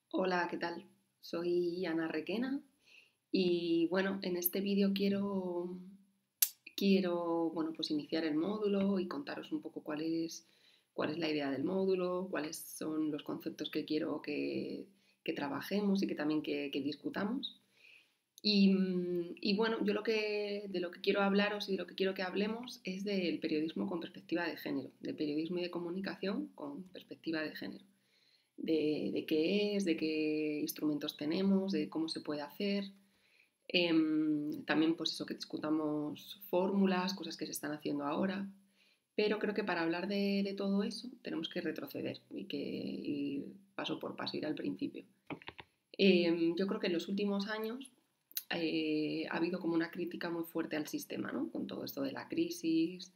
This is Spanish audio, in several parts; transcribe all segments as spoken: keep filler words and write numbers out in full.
Hola, ¿qué tal? Soy Ana Requena y bueno, en este vídeo quiero, quiero bueno, pues iniciar el módulo y contaros un poco cuál es, cuál es la idea del módulo, cuáles son los conceptos que quiero que, que trabajemos y que también que, que discutamos. Y, mm, y bueno, yo lo que, de lo que quiero hablaros y de lo que quiero que hablemos es del periodismo con perspectiva de género, del periodismo y de comunicación con perspectiva de género de, de qué es, de qué instrumentos tenemos, de cómo se puede hacer. Eh, también pues eso, que discutamos fórmulas, cosas que se están haciendo ahora. Pero creo que para hablar de, de todo eso tenemos que retroceder y que ir paso por paso, ir al principio. Eh, yo creo que en los últimos años eh, ha habido como una crítica muy fuerte al sistema, ¿no? Con todo esto de la crisis.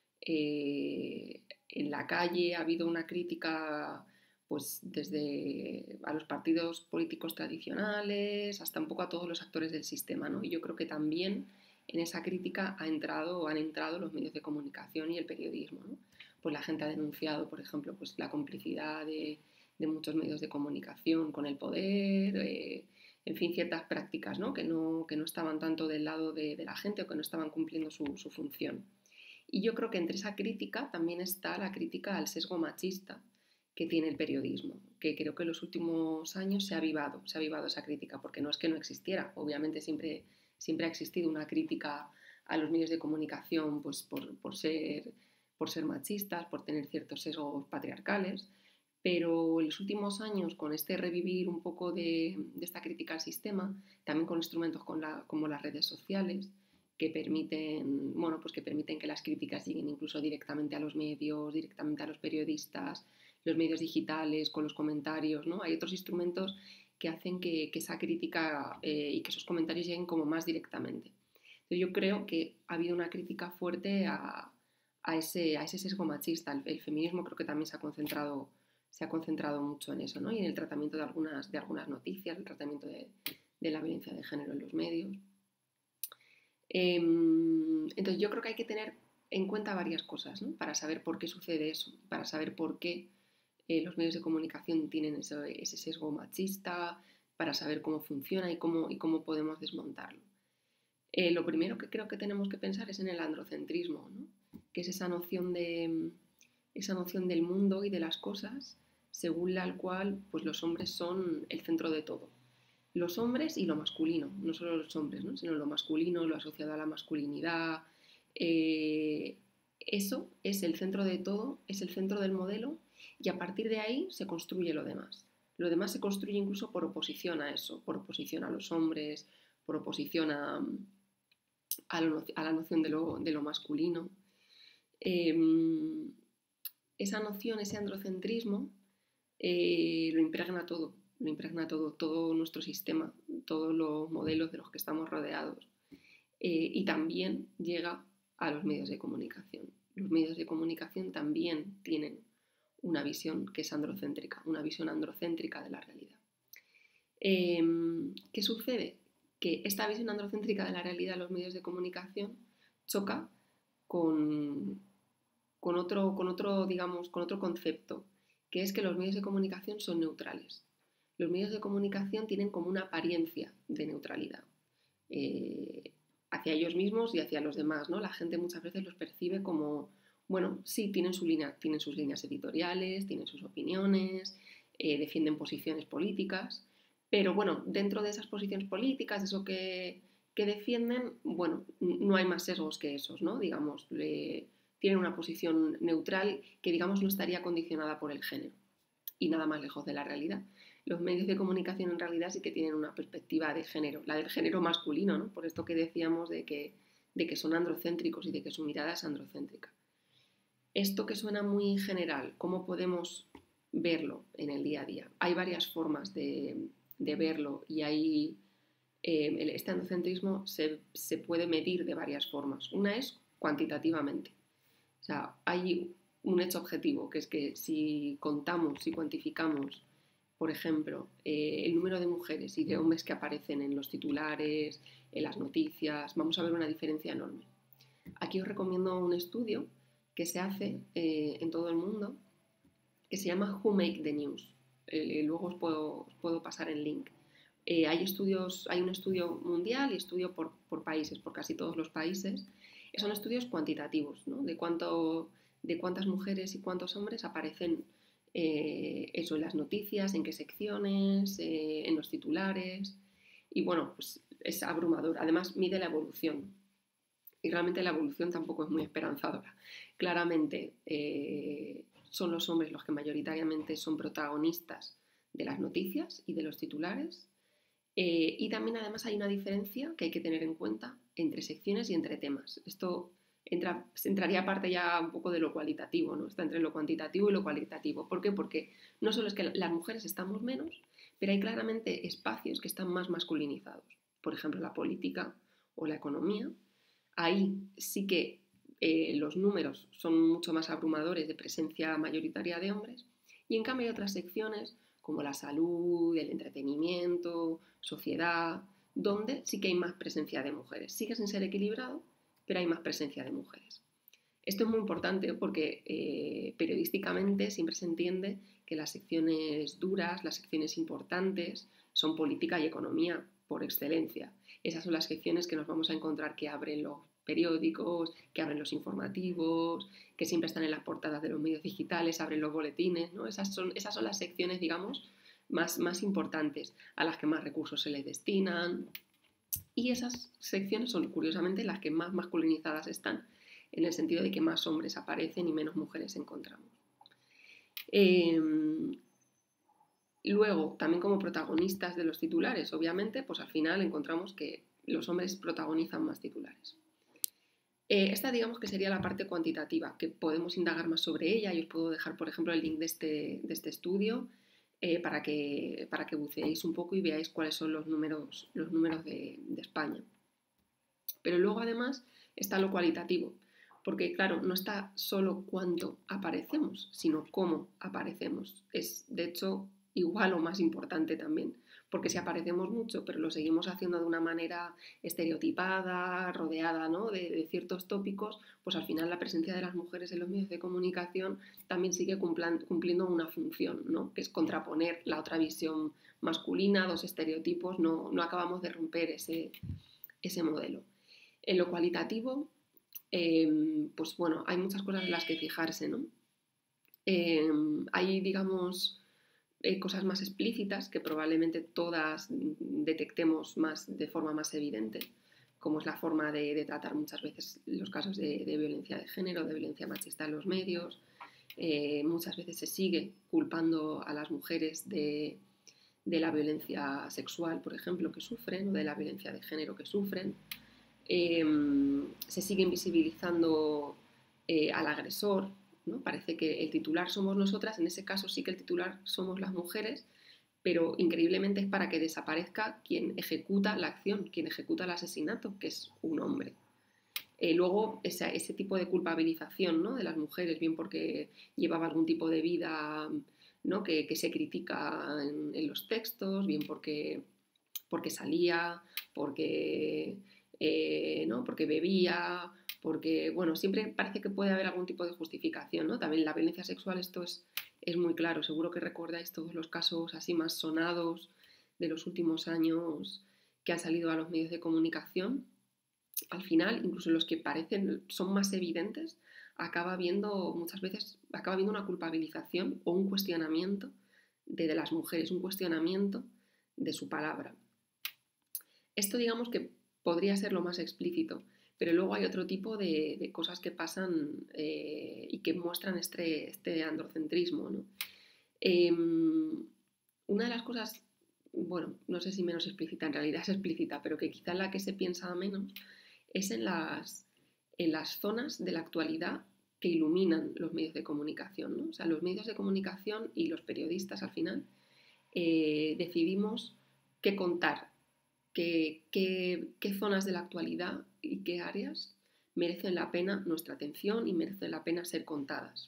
Eh, en la calle ha habido una crítica pues desde a los partidos políticos tradicionales hasta un poco a todos los actores del sistema, ¿no? Y yo creo que también en esa crítica ha entrado, han entrado los medios de comunicación y el periodismo, ¿no? Pues la gente ha denunciado, por ejemplo, pues la complicidad de, de muchos medios de comunicación con el poder, eh, en fin, ciertas prácticas, ¿no? Que, no, que no estaban tanto del lado de, de la gente o que no estaban cumpliendo su, su función. Y yo creo que entre esa crítica también está la crítica al sesgo machista que tiene el periodismo, que creo que en los últimos años se ha avivado, se ha avivado esa crítica, porque no es que no existiera, obviamente siempre, siempre ha existido una crítica a los medios de comunicación pues por, por, ser, por ser machistas, por tener ciertos sesgos patriarcales, pero en los últimos años, con este revivir un poco de, de esta crítica al sistema, también con instrumentos con la, como las redes sociales, que permiten, bueno, pues que permiten que las críticas lleguen incluso directamente a los medios, directamente a los periodistas, los medios digitales, con los comentarios, ¿no? Hay otros instrumentos que hacen que, que esa crítica eh, y que esos comentarios lleguen como más directamente. Entonces yo creo que ha habido una crítica fuerte a, a, ese, a ese sesgo machista. El, el, feminismo creo que también se ha concentrado, se ha concentrado mucho en eso, ¿no? Y en el tratamiento de algunas, de algunas noticias, el tratamiento de, de la violencia de género en los medios. Eh, entonces yo creo que hay que tener en cuenta varias cosas, ¿no? Para saber por qué sucede eso, para saber por qué eh, los medios de comunicación tienen ese, ese, sesgo machista, para saber cómo funciona y cómo, y cómo podemos desmontarlo. Eh, lo primero que creo que tenemos que pensar es en el androcentrismo, ¿no? Que es esa noción, de, esa noción del mundo y de las cosas según la cual pues, los hombres son el centro de todo. Los hombres y lo masculino, no solo los hombres, ¿no? Sino lo masculino, lo asociado a la masculinidad. Eh, eso es el centro de todo, es el centro del modelo y a partir de ahí se construye lo demás. Lo demás se construye incluso por oposición a eso, por oposición a los hombres, por oposición a, a, lo, a la noción de lo, de lo masculino. Eh, esa noción, ese androcentrismo, eh, lo impregna todo, lo impregna todo, todo nuestro sistema, todos los modelos de los que estamos rodeados. Eh, y también llega a los medios de comunicación. Los medios de comunicación también tienen una visión que es androcéntrica, una visión androcéntrica de la realidad. Eh, ¿Qué sucede? Que esta visión androcéntrica de la realidad de los medios de comunicación choca con, con, otro, con, otro, digamos, con otro concepto, que es que los medios de comunicación son neutrales. Los medios de comunicación tienen como una apariencia de neutralidad eh, hacia ellos mismos y hacia los demás, ¿no? La gente muchas veces los percibe como, bueno, sí, tienen, su línea, tienen sus líneas editoriales, tienen sus opiniones, eh, defienden posiciones políticas, pero bueno, dentro de esas posiciones políticas, eso que, que defienden, bueno, no hay más sesgos que esos, ¿no? Digamos, le, tienen una posición neutral que, digamos, no estaría condicionada por el género y nada más lejos de la realidad. Los medios de comunicación en realidad sí que tienen una perspectiva de género, la del género masculino, ¿no? Por esto que decíamos de que, de que son androcéntricos y de que su mirada es androcéntrica. Esto que suena muy general, ¿cómo podemos verlo en el día a día? Hay varias formas de, de verlo y hay, eh, este androcentrismo se, se puede medir de varias formas. Una es cuantitativamente. O sea, hay un hecho objetivo, que es que si contamos, si cuantificamos, por ejemplo, eh, el número de mujeres y de hombres que aparecen en los titulares, en las noticias, vamos a ver una diferencia enorme. Aquí os recomiendo un estudio que se hace eh, en todo el mundo que se llama Who Make the News. Eh, luego os puedo, os puedo pasar el link. Eh, hay estudios, hay un estudio mundial y estudio por, por países, por casi todos los países. Son estudios cuantitativos, ¿no? De cuánto, de cuántas mujeres y cuántos hombres aparecen eh, eso en las noticias, en qué secciones, eh, en los titulares. Y bueno, pues es abrumador. Además, mide la evolución. Y realmente la evolución tampoco es muy esperanzadora. Claramente eh, son los hombres los que mayoritariamente son protagonistas de las noticias y de los titulares. Eh, y también además hay una diferencia que hay que tener en cuenta entre secciones y entre temas. Esto entra, entraría aparte ya un poco de lo cualitativo, ¿no? Está entre lo cuantitativo y lo cualitativo. ¿Por qué? Porque no solo es que las mujeres estamos menos, pero hay claramente espacios que están más masculinizados. Por ejemplo, la política o la economía. Ahí sí que eh, los números son mucho más abrumadores de presencia mayoritaria de hombres. Y en cambio hay otras secciones como la salud, el entretenimiento, sociedad, donde sí que hay más presencia de mujeres. Sigue sin ser equilibrado, pero hay más presencia de mujeres. Esto es muy importante porque eh, periodísticamente siempre se entiende que las secciones duras, las secciones importantes, son política y economía por excelencia. Esas son las secciones que nos vamos a encontrar que abren los periódicos, que abren los informativos, que siempre están en las portadas de los medios digitales, abren los boletines, ¿no? Esas son, esas son las secciones, digamos, más, más importantes, a las que más recursos se les destinan. Y esas secciones son, curiosamente, las que más masculinizadas están, en el sentido de que más hombres aparecen y menos mujeres encontramos. Eh, luego, también como protagonistas de los titulares, obviamente, pues al final encontramos que los hombres protagonizan más titulares. Eh, esta digamos que sería la parte cuantitativa, que podemos indagar más sobre ella y os puedo dejar, por ejemplo, el link de este, de este estudio eh, para, que, para que buceéis un poco y veáis cuáles son los números, los números de, de España. Pero luego además está lo cualitativo, porque claro, no está solo cuánto aparecemos, sino cómo aparecemos. Es de hecho igual o más importante también, porque si aparecemos mucho, pero lo seguimos haciendo de una manera estereotipada, rodeada, ¿no? de, de ciertos tópicos, pues al final la presencia de las mujeres en los medios de comunicación también sigue cumpliendo una función, ¿no? Que es contraponer la otra visión masculina, dos estereotipos, no, no acabamos de romper ese, ese modelo. En lo cualitativo, eh, pues bueno, hay muchas cosas en las que fijarse, ¿no? Eh, hay, digamos, eh, cosas más explícitas que probablemente todas detectemos más, de forma más evidente, como es la forma de, de tratar muchas veces los casos de, de violencia de género, de violencia machista en los medios. Eh, muchas veces se sigue culpando a las mujeres de, de la violencia sexual, por ejemplo, que sufren, o de la violencia de género que sufren. Eh, se sigue invisibilizando eh, al agresor, ¿no? Parece que el titular somos nosotras, en ese caso sí que el titular somos las mujeres, pero increíblemente es para que desaparezca quien ejecuta la acción, quien ejecuta el asesinato, que es un hombre. Eh, luego, ese, ese tipo de culpabilización, ¿no? de las mujeres, bien porque llevaba algún tipo de vida, ¿no? que, que se critica en, en los textos, bien porque, porque salía, porque... Eh, ¿no? porque bebía, porque, bueno, siempre parece que puede haber algún tipo de justificación, ¿no? También la violencia sexual, esto es, es muy claro, seguro que recordáis todos los casos así más sonados de los últimos años que han salido a los medios de comunicación. Al final, incluso los que parecen, son más evidentes, acaba habiendo, muchas veces, acaba habiendo una culpabilización o un cuestionamiento de, de las mujeres, un cuestionamiento de su palabra. Esto digamos que podría ser lo más explícito, pero luego hay otro tipo de, de cosas que pasan eh, y que muestran este, este androcentrismo, ¿no? Eh, una de las cosas, bueno, no sé si menos explícita, en realidad es explícita, pero que quizá la que se piensa menos, es en las, en las zonas de la actualidad que iluminan los medios de comunicación, ¿no? O sea, los medios de comunicación y los periodistas al final eh, decidimos qué contar. Qué, qué, qué zonas de la actualidad y qué áreas merecen la pena nuestra atención y merecen la pena ser contadas.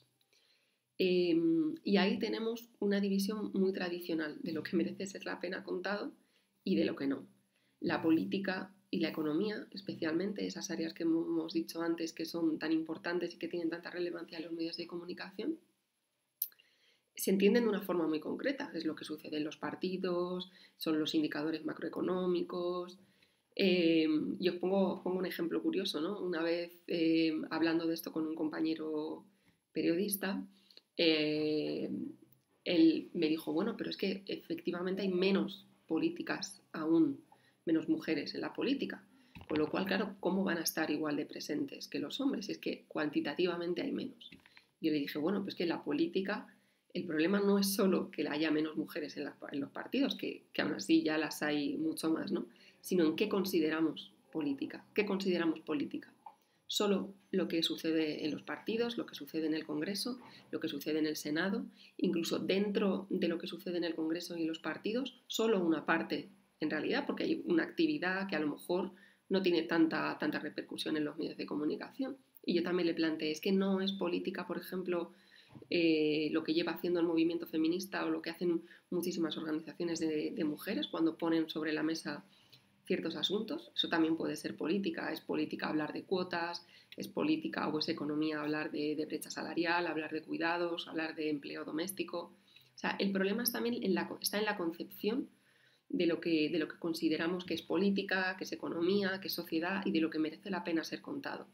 Eh, y ahí tenemos una división muy tradicional de lo que merece ser la pena contado y de lo que no. La política y la economía, especialmente esas áreas que hemos dicho antes que son tan importantes y que tienen tanta relevancia en los medios de comunicación, se entienden de una forma muy concreta. Es lo que sucede en los partidos, son los indicadores macroeconómicos. Eh, y os pongo, pongo un ejemplo curioso, ¿no? Una vez eh, hablando de esto con un compañero periodista, eh, él me dijo, bueno, pero es que efectivamente hay menos políticas aún, menos mujeres en la política. Con lo cual, claro, ¿cómo van a estar igual de presentes que los hombres? Si es que cuantitativamente hay menos. Yo le dije, bueno, pues que la política, el problema no es solo que haya menos mujeres en, la, en los partidos, que, que aún así ya las hay mucho más, ¿no? Sino en qué consideramos política. ¿Qué consideramos política? Solo lo que sucede en los partidos, lo que sucede en el Congreso, lo que sucede en el Senado, incluso dentro de lo que sucede en el Congreso y en los partidos, solo una parte en realidad, porque hay una actividad que a lo mejor no tiene tanta, tanta repercusión en los medios de comunicación. Y yo también le planteé, es que no es política, por ejemplo, eh, lo que lleva haciendo el movimiento feminista o lo que hacen muchísimas organizaciones de, de mujeres cuando ponen sobre la mesa ciertos asuntos. Eso también puede ser política. Es política hablar de cuotas, es política o es economía hablar de, de brecha salarial, hablar de cuidados, hablar de empleo doméstico. O sea, el problema es también en la, está en la concepción de lo, que, de lo que consideramos que es política, que es economía, que es sociedad y de lo que merece la pena ser contado.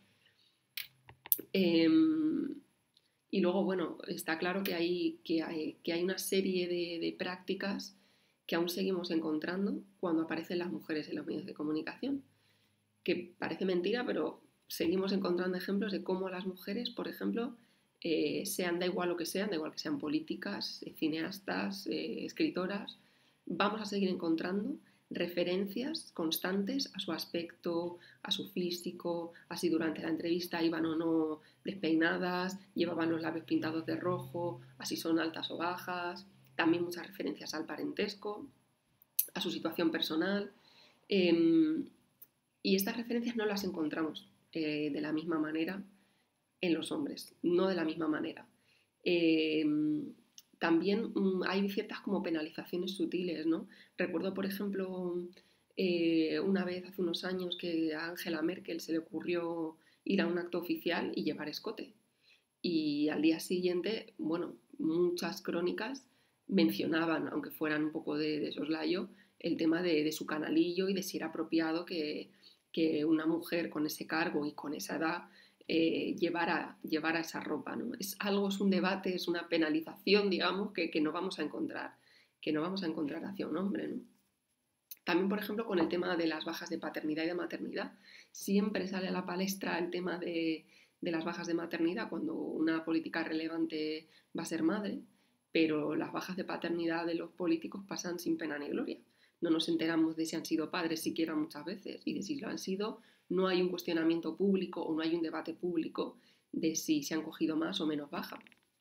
Eh, y luego, bueno, está claro que hay, que hay, que hay una serie de, de prácticas que aún seguimos encontrando cuando aparecen las mujeres en los medios de comunicación. Que parece mentira, pero seguimos encontrando ejemplos de cómo las mujeres, por ejemplo, eh, sean, da igual lo que sean, da igual que sean políticas, eh, cineastas, eh, escritoras, vamos a seguir encontrando referencias constantes a su aspecto, a su físico, a si durante la entrevista iban o no despeinadas, llevaban los labios pintados de rojo, a si son altas o bajas, también muchas referencias al parentesco, a su situación personal. Eh, y estas referencias no las encontramos eh, de la misma manera en los hombres, no de la misma manera. Eh, también mmm, hay ciertas como penalizaciones sutiles, ¿no? Recuerdo, por ejemplo, eh, una vez hace unos años que a Angela Merkel se le ocurrió ir a un acto oficial y llevar escote. Y al día siguiente, bueno, muchas crónicas mencionaban, aunque fueran un poco de, de soslayo, el tema de, de su canalillo y de si era apropiado que, que una mujer con ese cargo y con esa edad eh, llevara, llevara esa ropa, ¿no? Es algo, es un debate, es una penalización, digamos, que, que no vamos a encontrar, que no vamos a encontrar hacia un hombre, ¿no? También, por ejemplo, con el tema de las bajas de paternidad y de maternidad, siempre sale a la palestra el tema de, de las bajas de maternidad cuando una política relevante va a ser madre, pero las bajas de paternidad de los políticos pasan sin pena ni gloria. No nos enteramos de si han sido padres siquiera muchas veces y de si lo han sido, no hay un cuestionamiento público o no hay un debate público de si se han cogido más o menos baja.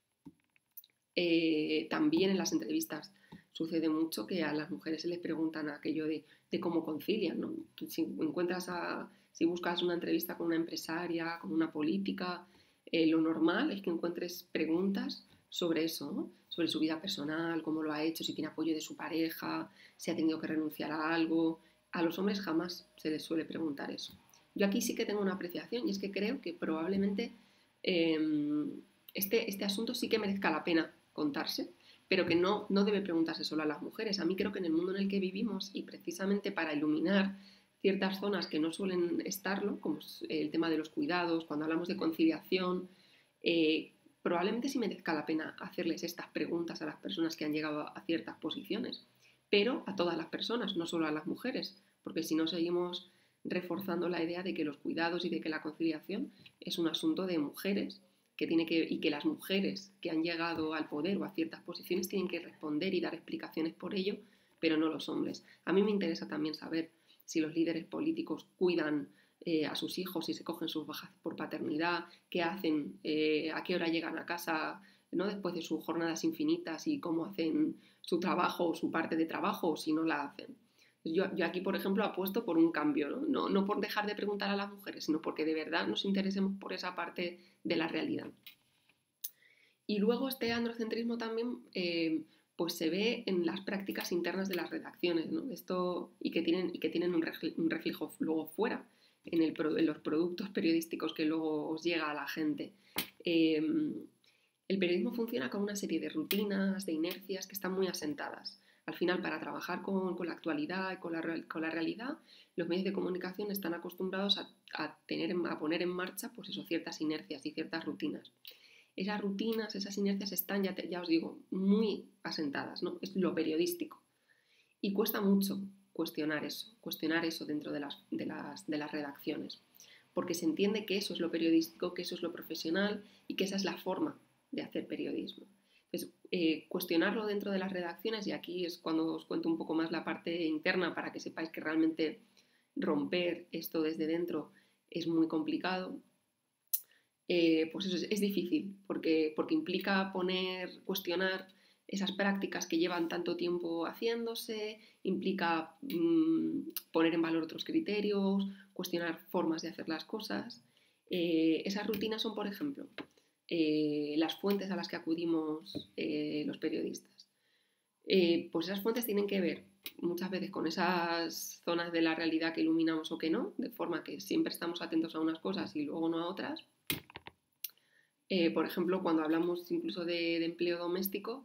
Eh, también en las entrevistas sucede mucho que a las mujeres se les preguntan aquello de, de cómo concilian, ¿no? Tú, si encuentras a, si buscas una entrevista con una empresaria, con una política, eh, lo normal es que encuentres preguntas sobre eso, ¿no? Sobre su vida personal, cómo lo ha hecho, si tiene apoyo de su pareja, si ha tenido que renunciar a algo. A los hombres jamás se les suele preguntar eso. Yo aquí sí que tengo una apreciación y es que creo que probablemente eh, este, este asunto sí que merezca la pena contarse, pero que no, no debe preguntarse solo a las mujeres. A mí creo que en el mundo en el que vivimos y precisamente para iluminar ciertas zonas que no suelen estarlo, como el tema de los cuidados, cuando hablamos de conciliación, eh, probablemente sí merezca la pena hacerles estas preguntas a las personas que han llegado a ciertas posiciones, pero a todas las personas, no solo a las mujeres, porque si no seguimos reforzando la idea de que los cuidados y de que la conciliación es un asunto de mujeres que tiene que, y que las mujeres que han llegado al poder o a ciertas posiciones tienen que responder y dar explicaciones por ello, pero no los hombres. A mí me interesa también saber si los líderes políticos cuidan eh, a sus hijos, si se cogen sus bajas por paternidad, qué hacen, eh, a qué hora llegan a casa, ¿no? Después de sus jornadas infinitas y cómo hacen su trabajo o su parte de trabajo o si no la hacen. Yo, yo aquí, por ejemplo, apuesto por un cambio, ¿no? No, no por dejar de preguntar a las mujeres, sino porque de verdad nos interesemos por esa parte de la realidad. Y luego este androcentrismo también eh, pues se ve en las prácticas internas de las redacciones, ¿no? Esto, y, que tienen, y que tienen un reflejo, un reflejo luego fuera, en, el, en los productos periodísticos que luego os llega a la gente. Eh, El periodismo funciona con una serie de rutinas, de inercias que están muy asentadas. Al final, para trabajar con, con la actualidad y con la, con la realidad, los medios de comunicación están acostumbrados a, a, tener, a poner en marcha pues eso, ciertas inercias y ciertas rutinas. Esas rutinas, esas inercias están, ya, te, ya os digo, muy asentadas, ¿no? Es lo periodístico. Y cuesta mucho cuestionar eso, cuestionar eso dentro de las, de las, de las redacciones, porque se entiende que eso es lo periodístico, que eso es lo profesional y que esa es la forma de hacer periodismo. Entonces, eh, cuestionarlo dentro de las redacciones, y aquí es cuando os cuento un poco más la parte interna para que sepáis que realmente romper esto desde dentro es muy complicado. Eh, pues eso es, es difícil, porque, porque implica poner, cuestionar esas prácticas que llevan tanto tiempo haciéndose, implica mmm, poner en valor otros criterios, cuestionar formas de hacer las cosas. Eh, esas rutinas son, por ejemplo, eh, las fuentes a las que acudimos eh, los periodistas. Eh, pues esas fuentes tienen que ver muchas veces con esas zonas de la realidad que iluminamos o que no, de forma que siempre estamos atentos a unas cosas y luego no a otras. Eh, por ejemplo, cuando hablamos incluso de, de empleo doméstico,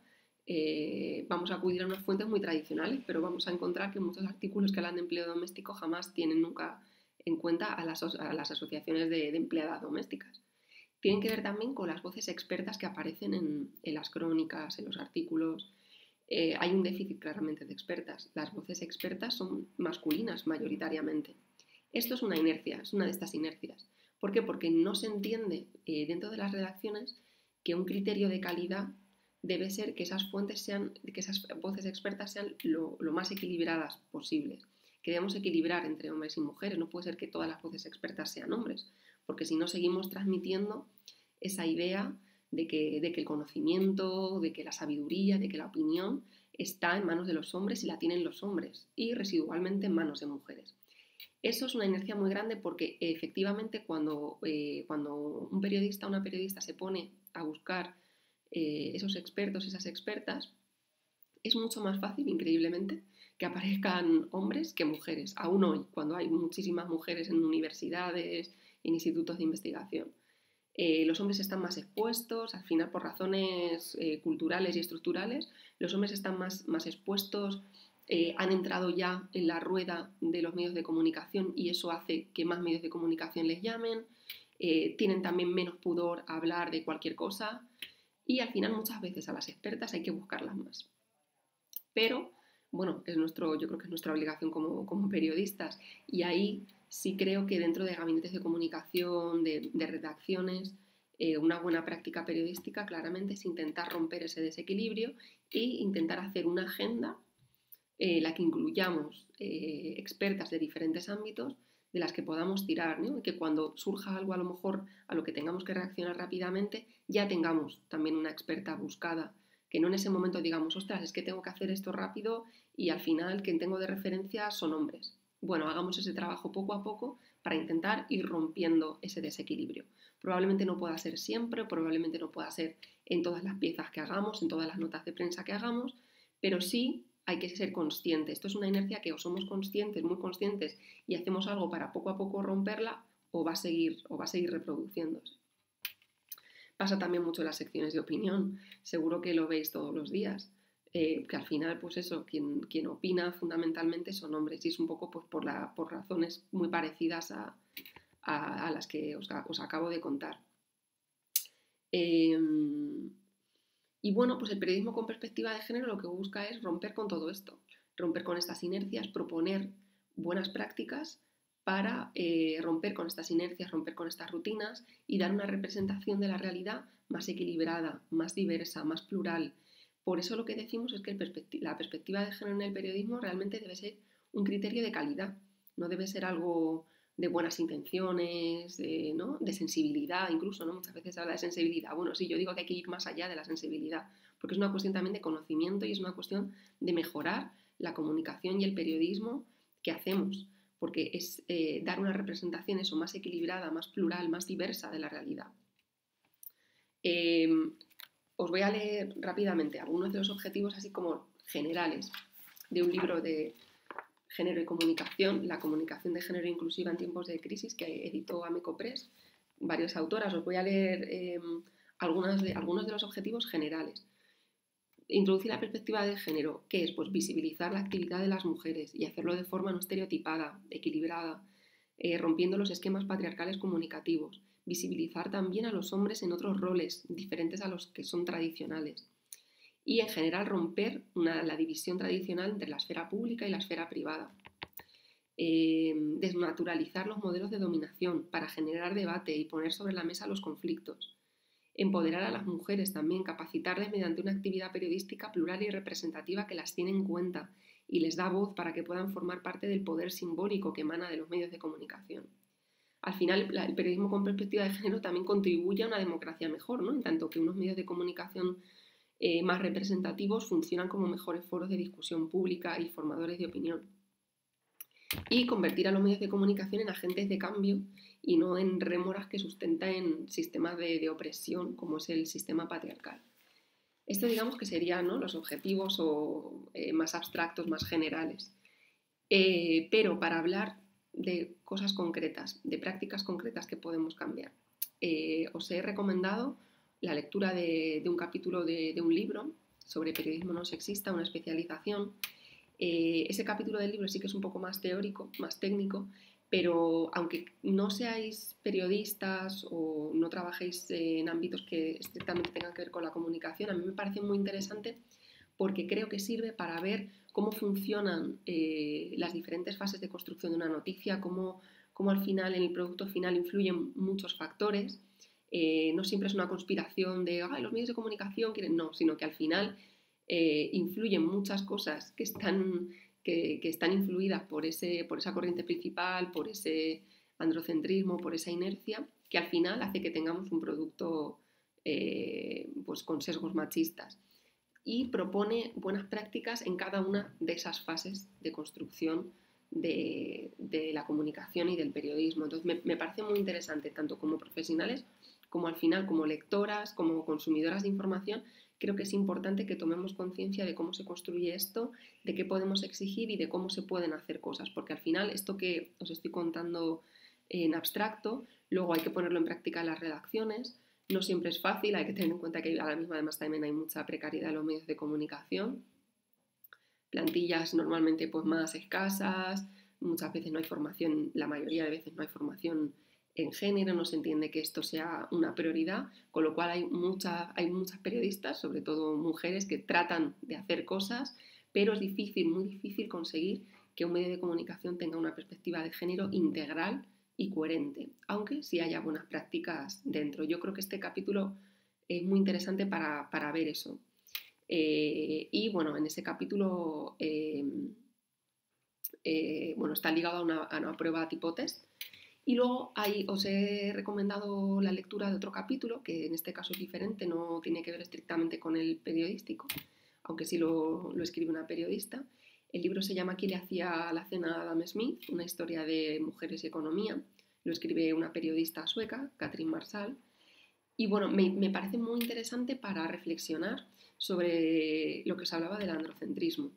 eh, vamos a acudir a unas fuentes muy tradicionales, pero vamos a encontrar que muchos artículos que hablan de empleo doméstico jamás tienen nunca en cuenta a las, a las asociaciones de, de empleadas domésticas. Tienen que ver también con las voces expertas que aparecen en, en las crónicas, en los artículos. Eh, hay un déficit claramente de expertas. Las voces expertas son masculinas mayoritariamente. Esto es una inercia, es una de estas inercias. ¿Por qué? Porque no se entiende eh, dentro de las redacciones que un criterio de calidad debe ser que esas fuentes sean, que esas voces expertas sean lo, lo más equilibradas posibles. Que debemos equilibrar entre hombres y mujeres. No puede ser que todas las voces expertas sean hombres, porque si no seguimos transmitiendo esa idea de que, de que el conocimiento, de que la sabiduría, de que la opinión está en manos de los hombres y la tienen los hombres, y residualmente en manos de mujeres. Eso es una inercia muy grande porque efectivamente cuando, eh, cuando un periodista o una periodista se pone a buscar eh, esos expertos, esas expertas, es mucho más fácil, increíblemente, que aparezcan hombres que mujeres, aún hoy, cuando hay muchísimas mujeres en universidades, en institutos de investigación. Eh, los hombres están más expuestos, al final por razones eh, culturales y estructurales, los hombres están más, más expuestos, eh, han entrado ya en la rueda de los medios de comunicación y eso hace que más medios de comunicación les llamen, eh, tienen también menos pudor a hablar de cualquier cosa y al final muchas veces a las expertas hay que buscarlas más. Pero, bueno, es nuestro, yo creo que es nuestra obligación como, como periodistas y ahí sí creo que dentro de gabinetes de comunicación, de, de redacciones, eh, una buena práctica periodística claramente es intentar romper ese desequilibrio e intentar hacer una agenda en eh, la que incluyamos eh, expertas de diferentes ámbitos de las que podamos tirar, ¿no? Y que cuando surja algo a lo mejor a lo que tengamos que reaccionar rápidamente ya tengamos también una experta buscada, que no en ese momento digamos, ostras, es que tengo que hacer esto rápido y al final quien tengo de referencia son hombres. Bueno, hagamos ese trabajo poco a poco para intentar ir rompiendo ese desequilibrio. Probablemente no pueda ser siempre, probablemente no pueda ser en todas las piezas que hagamos, en todas las notas de prensa que hagamos, pero sí hay que ser consciente. Esto es una inercia que o somos conscientes, muy conscientes, y hacemos algo para poco a poco romperla, o va a seguir, o va a seguir reproduciéndose. Pasa también mucho en las secciones de opinión. Seguro que lo veis todos los días. Eh, que al final, pues eso, quien, quien opina fundamentalmente son hombres y es un poco pues, por, la, por razones muy parecidas a, a, a las que os, os acabo de contar. Eh, y bueno, pues el periodismo con perspectiva de género lo que busca es romper con todo esto, romper con estas inercias, proponer buenas prácticas para eh, romper con estas inercias, romper con estas rutinas y dar una representación de la realidad más equilibrada, más diversa, más plural. Por eso lo que decimos es que el perspecti- la perspectiva de género en el periodismo realmente debe ser un criterio de calidad, no debe ser algo de buenas intenciones, de, ¿no? de sensibilidad incluso, ¿no? Muchas veces se habla de sensibilidad. Bueno, sí, yo digo que hay que ir más allá de la sensibilidad, porque es una cuestión también de conocimiento y es una cuestión de mejorar la comunicación y el periodismo que hacemos, porque es eh, dar una representación eso, más equilibrada, más plural, más diversa de la realidad. Eh, os voy a leer rápidamente algunos de los objetivos así como generales de un libro de Género y Comunicación, la comunicación de género inclusiva en tiempos de crisis, que editó Ameco Press, varias autoras. Os voy a leer eh, algunas de, algunos de los objetivos generales. Introducir la perspectiva de género, ¿qué es? Pues visibilizar la actividad de las mujeres y hacerlo de forma no estereotipada, equilibrada, eh, rompiendo los esquemas patriarcales comunicativos. Visibilizar también a los hombres en otros roles diferentes a los que son tradicionales. Y en general romper una, la división tradicional entre la esfera pública y la esfera privada. Eh, desnaturalizar los modelos de dominación para generar debate y poner sobre la mesa los conflictos. Empoderar a las mujeres también, capacitarles mediante una actividad periodística plural y representativa que las tiene en cuenta y les da voz para que puedan formar parte del poder simbólico que emana de los medios de comunicación. Al final, el periodismo con perspectiva de género también contribuye a una democracia mejor, ¿no? En tanto que unos medios de comunicación eh, más representativos funcionan como mejores foros de discusión pública y formadores de opinión. Y convertir a los medios de comunicación en agentes de cambio y no en rémoras que sustentan sistemas de, de opresión como es el sistema patriarcal. Esto digamos que serían, ¿no?, los objetivos o, eh, más abstractos, más generales. Eh, pero para hablar de cosas concretas, de prácticas concretas que podemos cambiar, eh, os he recomendado la lectura de, de un capítulo de, de un libro sobre periodismo no sexista, una especialización. Eh, ese capítulo del libro sí que es un poco más teórico, más técnico, pero aunque no seáis periodistas o no trabajéis en ámbitos que estrictamente tengan que ver con la comunicación, a mí me parece muy interesante porque creo que sirve para ver cómo funcionan eh, las diferentes fases de construcción de una noticia, cómo, cómo al final en el producto final influyen muchos factores. Eh, no siempre es una conspiración de "Ay, los medios de comunicación quieren", no, sino que al final eh, influyen muchas cosas que están, que, que están influidas por, ese, por esa corriente principal, por ese androcentrismo, por esa inercia, que al final hace que tengamos un producto eh, pues con sesgos machistas. Y propone buenas prácticas en cada una de esas fases de construcción de, de la comunicación y del periodismo. Entonces me, me parece muy interesante, tanto como profesionales como al final como lectoras, como consumidoras de información. Creo que es importante que tomemos conciencia de cómo se construye esto, de qué podemos exigir y de cómo se pueden hacer cosas, porque al final esto que os estoy contando en abstracto, luego hay que ponerlo en práctica en las redacciones. No siempre es fácil, hay que tener en cuenta que ahora mismo además también hay mucha precariedad en los medios de comunicación, plantillas normalmente pues más escasas, muchas veces no hay formación, la mayoría de veces no hay formación en género, no se entiende que esto sea una prioridad, con lo cual hay, mucha, hay muchas periodistas, sobre todo mujeres, que tratan de hacer cosas, pero es difícil, muy difícil conseguir que un medio de comunicación tenga una perspectiva de género integral y coherente, aunque sí haya buenas prácticas dentro. Yo creo que este capítulo es muy interesante para, para ver eso. Eh, y bueno, en ese capítulo eh, eh, bueno, está ligado a una, a una prueba tipo test. Y luego ahí os he recomendado la lectura de otro capítulo, que en este caso es diferente, no tiene que ver estrictamente con el periodístico, aunque sí lo, lo escribe una periodista. El libro se llama ¿Qué le hacía la cena a Adam Smith?, una historia de mujeres y economía. Lo escribe una periodista sueca, Katrin Marsal. Y bueno, me, me parece muy interesante para reflexionar sobre lo que os hablaba del androcentrismo.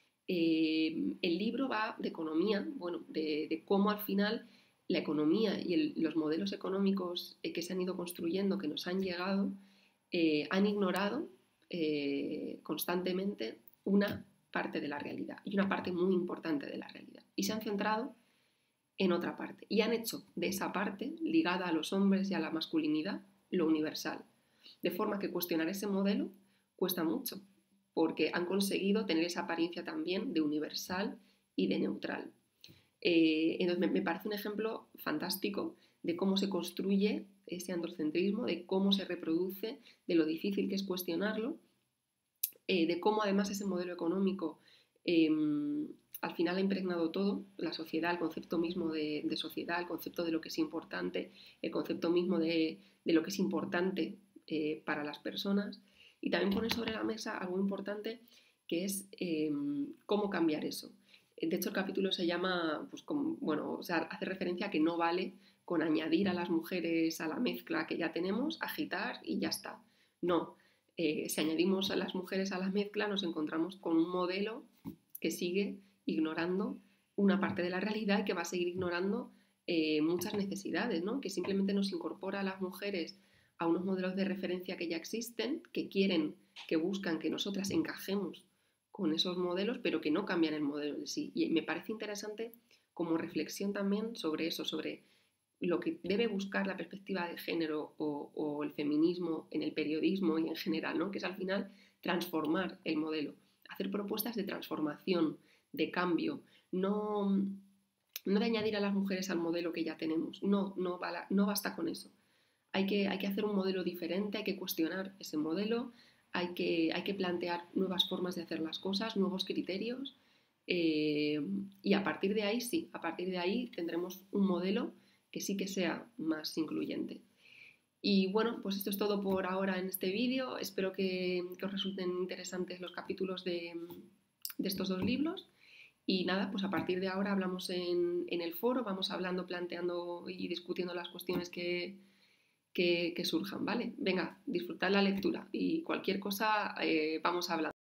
Eh, el libro va de economía, bueno, de, de cómo al final la economía y el, los modelos económicos eh, que se han ido construyendo, que nos han llegado, eh, han ignorado eh, constantemente una parte de la realidad y una parte muy importante de la realidad. Y se han centrado en otra parte y han hecho de esa parte, ligada a los hombres y a la masculinidad, lo universal. De forma que cuestionar ese modelo cuesta mucho, porque han conseguido tener esa apariencia también de universal y de neutral. Eh, entonces me, me parece un ejemplo fantástico de cómo se construye ese androcentrismo, de cómo se reproduce, de lo difícil que es cuestionarlo, eh, de cómo además ese modelo económico eh, al final ha impregnado todo, la sociedad, el concepto mismo de, de sociedad, el concepto de lo que es importante, el concepto mismo de, de lo que es importante eh, para las personas. Y también pone sobre la mesa algo importante que es eh, cómo cambiar eso. De hecho, el capítulo se llama, pues como, bueno, o sea, hace referencia a que no vale con añadir a las mujeres a la mezcla que ya tenemos, agitar y ya está. No, eh, si añadimos a las mujeres a la mezcla nos encontramos con un modelo que sigue ignorando una parte de la realidad y que va a seguir ignorando eh, muchas necesidades, ¿no? Que simplemente nos incorpora a las mujeres a unos modelos de referencia que ya existen, que quieren, que buscan que nosotras encajemos con esos modelos, pero que no cambian el modelo en sí. Y me parece interesante como reflexión también sobre eso, sobre lo que debe buscar la perspectiva de género o, o el feminismo en el periodismo y en general, ¿no? Que es al final transformar el modelo, hacer propuestas de transformación, de cambio, no, no de añadir a las mujeres al modelo que ya tenemos, no, no, no basta con eso. Hay que, hay que hacer un modelo diferente, hay que cuestionar ese modelo, hay que, hay que plantear nuevas formas de hacer las cosas, nuevos criterios, eh, y a partir de ahí sí, a partir de ahí tendremos un modelo que sí que sea más incluyente. Y bueno, pues esto es todo por ahora en este vídeo. Espero que, que os resulten interesantes los capítulos de, de estos dos libros. Y nada, pues a partir de ahora hablamos en, en el foro, vamos hablando, planteando y discutiendo las cuestiones que, que, que surjan, ¿vale? Venga, disfrutad la lectura y cualquier cosa eh, vamos hablando.